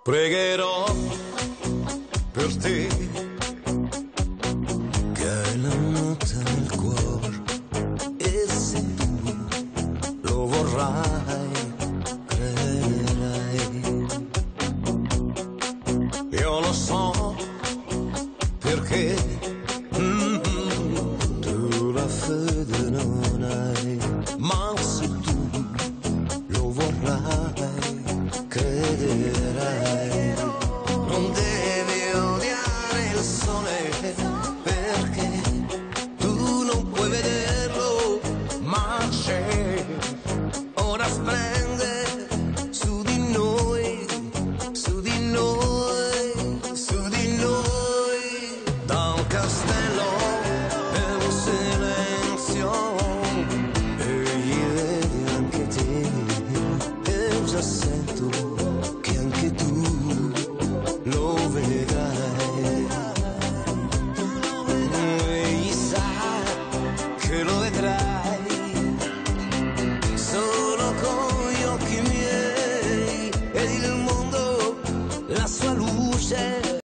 Pregherò per te che hai la notte nel cuore e se tu lo vorrai, crederai. Io lo so perché tu la fede non hai, ma se tu lo vorrai, crederai. Non devi odiare il sole perché tu non puoi vederlo, ma c'è, ora splende su di noi, su di noi, su di noi. Da un castello è un silenzio e gli vedi anche te, e già sei